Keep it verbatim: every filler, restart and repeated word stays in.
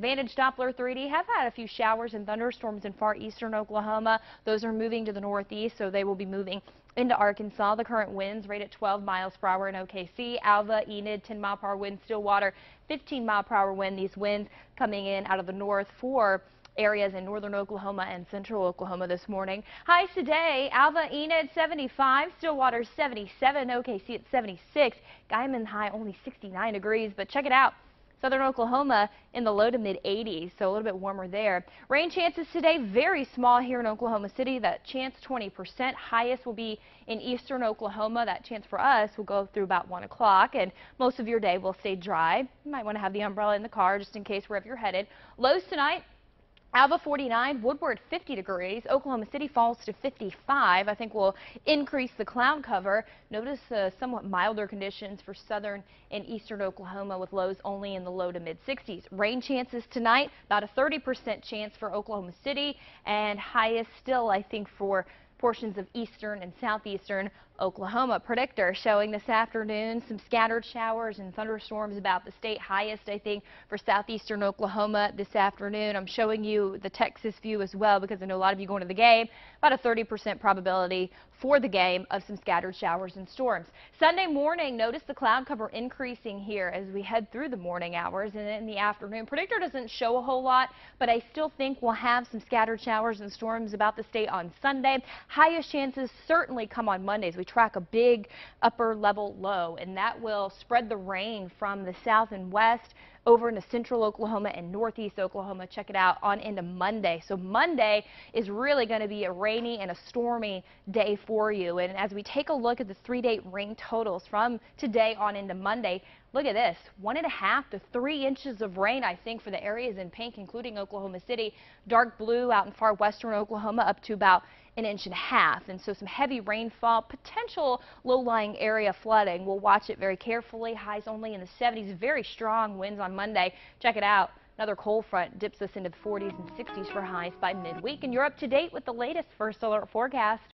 Advantage Doppler three D have had a few showers and thunderstorms in far eastern Oklahoma. Those are moving to the northeast, so they will be moving into Arkansas. The current winds rate at twelve miles per hour in O K C, Alva, Enid, ten mile per hour wind, Stillwater, fifteen mile per hour wind. These winds coming in out of the north for areas in northern Oklahoma and central Oklahoma this morning. Highs today, Alva, Enid seventy-five, Stillwater seventy-seven, O K C at seventy-six, Guyman high only sixty-nine degrees, but check it out. Southern Oklahoma in the low to mid eighties, so a little bit warmer there. Rain chances today very small here in Oklahoma City. That chance twenty percent. Highest will be in eastern Oklahoma. That chance for us will go through about one o'clock, and most of your day will stay dry. You might want to have the umbrella in the car just in case wherever you're headed. Lows tonight. Alva forty-nine, Woodward fifty degrees, Oklahoma City falls to fifty-five. I think we'll increase the cloud cover. Notice uh, somewhat milder conditions for southern and eastern Oklahoma with lows only in the low to mid sixties. Rain chances tonight, about a thirty percent chance for Oklahoma City, and highest still, I think, for portions of eastern and southeastern Oklahoma. Predictor showing this afternoon some scattered showers and thunderstorms about the state. Highest, I think, for southeastern Oklahoma this afternoon. I'm showing you the Texas view as well because I know a lot of you going to the game. About a thirty percent probability for the game of some scattered showers and storms. Sunday morning, notice the cloud cover increasing here as we head through the morning hours and in the afternoon. Predictor doesn't show a whole lot, but I still think we'll have some scattered showers and storms about the state on Sunday. Highest chances certainly come on Mondays. We track a big upper level low, and that will spread the rain from the south and west over into central Oklahoma and northeast Oklahoma. Check it out on into Monday. So Monday is really going to be a rainy and a stormy day for you. And as we take a look at the three-day rain totals from today on into Monday, look at this, one and a half to three inches of rain, I think, for the areas in pink, including Oklahoma City. Dark blue out in far western Oklahoma up to about an inch and a half. And so some heavy rainfall, potential low-lying area flooding. We'll watch it very carefully. Highs only in the seventies. Very strong winds on Monday. Check it out. Another cold front dips us into the forties and sixties for highs by midweek. And you're up to date with the latest First Alert forecast.